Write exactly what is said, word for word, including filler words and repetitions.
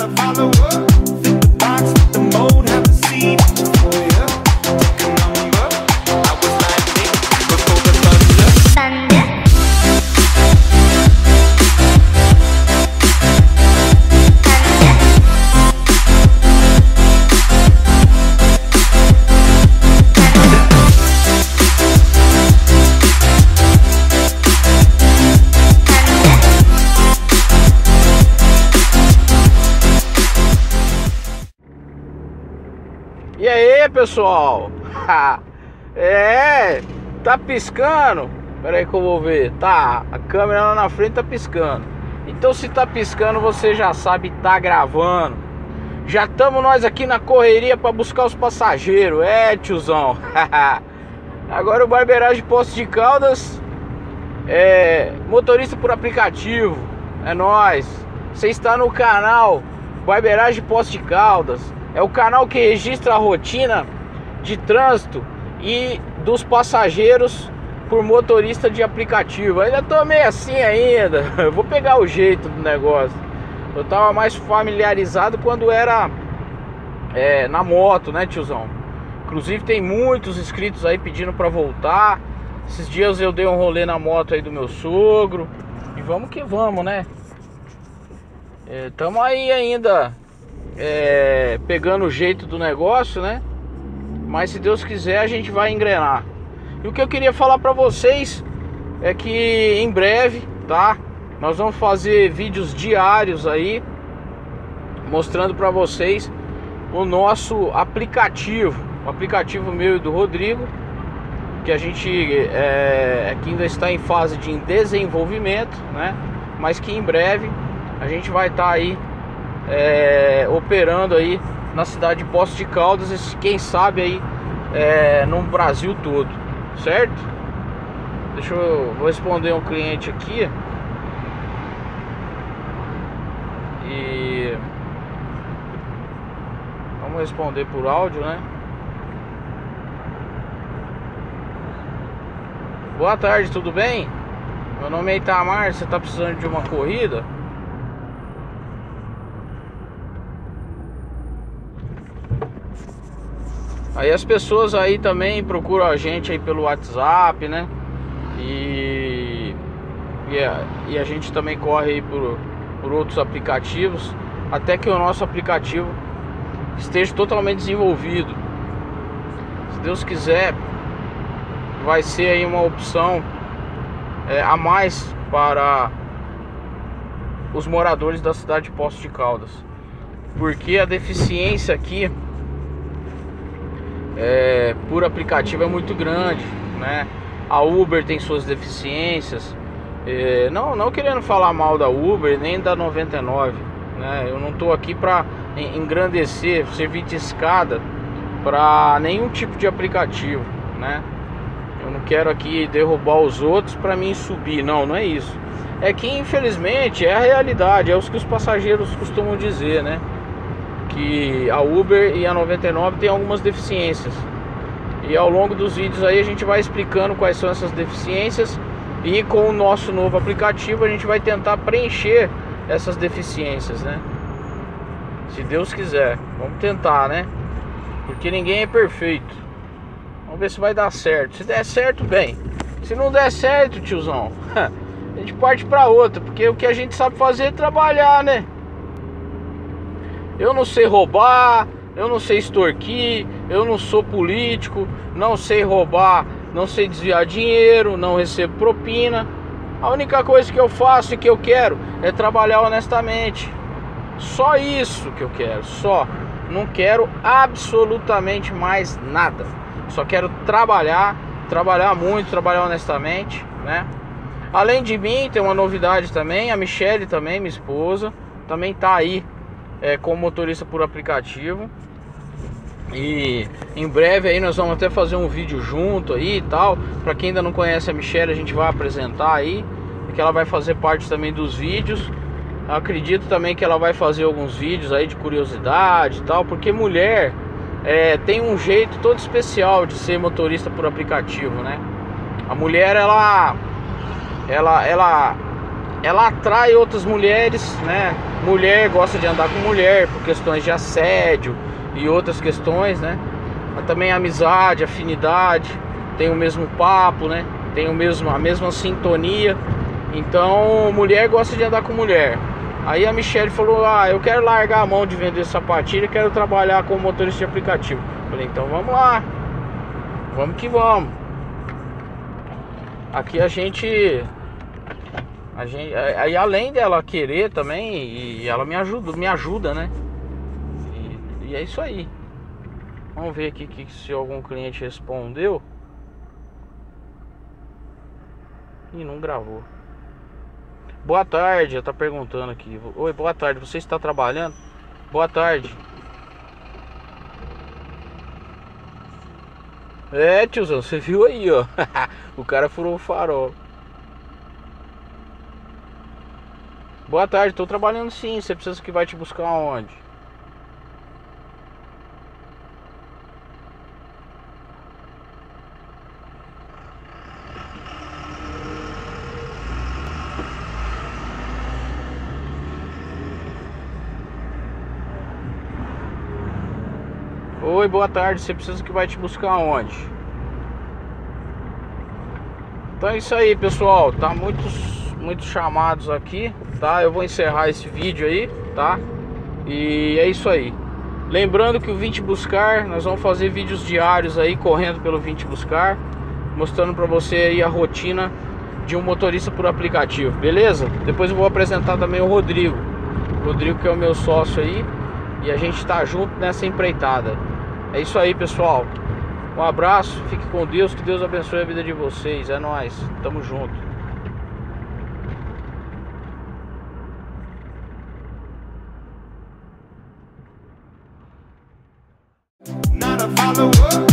a follower. Fit the box, fit the mold, have a seat for ya. Take a number. I was lightning before the thunder. Thunder. E aí, pessoal? É, tá piscando? Pera aí que eu vou ver. Tá, a câmera lá na frente tá piscando. Então se tá piscando, você já sabe, tá gravando. Já estamos nós aqui na correria para buscar os passageiros. É, tiozão. Agora o Barbeiragem Poços de Caldas é motorista por aplicativo. É nóis. Você está no canal Barbeiragem Poços de Caldas. É o canal que registra a rotina de trânsito e dos passageiros por motorista de aplicativo. Ainda tô meio assim ainda. Eu vou pegar o jeito do negócio. Eu tava mais familiarizado quando era é, na moto, né, tiozão? Inclusive tem muitos inscritos aí pedindo pra voltar. Esses dias eu dei um rolê na moto aí do meu sogro. E vamos que vamos, né? É, tamo aí ainda É, pegando o jeito do negócio, né? Mas se Deus quiser a gente vai engrenar. E o que eu queria falar pra vocês é que em breve, tá? Nós vamos fazer vídeos diários aí mostrando pra vocês o nosso aplicativo, o aplicativo meu e do Rodrigo, que a gente é, que ainda está em fase de desenvolvimento, né? Mas que em breve a gente vai estar tá aí É, operando aí na cidade de Poços de Caldas e quem sabe aí é, no Brasil todo, certo? Deixa eu vou responder um cliente aqui e vamos responder por áudio, né? Boa tarde, tudo bem? Meu nome é Itamar, você tá precisando de uma corrida? Aí as pessoas aí também procuram a gente aí pelo WhatsApp, né? E, e, a, e a gente também corre aí por, por outros aplicativos, até que o nosso aplicativo esteja totalmente desenvolvido. Se Deus quiser, vai ser aí uma opção é, a mais para os moradores da cidade de Poços de Caldas, porque a deficiência aqui É, por aplicativo é muito grande, né? A Uber tem suas deficiências. é, não, não querendo falar mal da Uber nem da noventa e nove, né? Eu não tô aqui para engrandecer, servir de escada para nenhum tipo de aplicativo, né? Eu não quero aqui derrubar os outros para mim subir, não, não é isso. É que infelizmente é a realidade, é o que os passageiros costumam dizer, né? Que a Uber e a noventa e nove tem algumas deficiências. E ao longo dos vídeos aí a gente vai explicando quais são essas deficiências. E com o nosso novo aplicativo a gente vai tentar preencher essas deficiências, né? Se Deus quiser, vamos tentar, né? Porque ninguém é perfeito. Vamos ver se vai dar certo. Se der certo, bem. Se não der certo, tiozão, a gente parte pra outra. Porque o que a gente sabe fazer é trabalhar, né? Eu não sei roubar, eu não sei extorquir, eu não sou político, não sei roubar, não sei desviar dinheiro, não recebo propina. A única coisa que eu faço e que eu quero é trabalhar honestamente. Só isso que eu quero, só. Não quero absolutamente mais nada. Só quero trabalhar, trabalhar muito, trabalhar honestamente, né? Além de mim, tem uma novidade também, a Michele também, minha esposa, também tá aí. É, como motorista por aplicativo. E em breve aí nós vamos até fazer um vídeo junto aí e tal. Pra quem ainda não conhece a Michelle, a gente vai apresentar aí, que ela vai fazer parte também dos vídeos. Eu acredito também que ela vai fazer alguns vídeos aí de curiosidade e tal, porque mulher é, tem um jeito todo especial de ser motorista por aplicativo, né? A mulher, ela ela ela ela atrai outras mulheres, né? mulher gosta de andar com mulher por questões de assédio e outras questões, né? Mas também amizade, afinidade, tem o mesmo papo, né? Tem o mesmo, a mesma sintonia. Então, mulher gosta de andar com mulher. Aí a Michelle falou: ah, eu quero largar a mão de vender sapatilha e quero trabalhar como motorista de aplicativo. Falei: então vamos lá, vamos que vamos. Aqui a gente, a gente, aí além dela querer também, e ela me ajuda, me ajuda, né? E, e é isso aí. Vamos ver aqui que, se algum cliente respondeu. Ih, não gravou. Boa tarde, ela tá perguntando aqui. Oi, boa tarde, você está trabalhando? Boa tarde. É, tiozão, você viu aí, ó. O cara furou o farol. Boa tarde, tô trabalhando sim. Você precisa que vai te buscar aonde? Oi, boa tarde, você precisa que vai te buscar aonde? Então é isso aí, pessoal. Tá muitos, muitos chamados aqui, tá? Eu vou encerrar esse vídeo aí, tá? E é isso aí. Lembrando que o Vim Te Buscar, nós vamos fazer vídeos diários aí, correndo pelo Vim Te Buscar, mostrando pra você aí a rotina de um motorista por aplicativo, beleza? Depois eu vou apresentar também o Rodrigo. Rodrigo, que é o meu sócio aí, e a gente tá junto nessa empreitada. É isso aí, pessoal. Um abraço, fique com Deus, que Deus abençoe a vida de vocês. É nóis, tamo junto. Not a follower.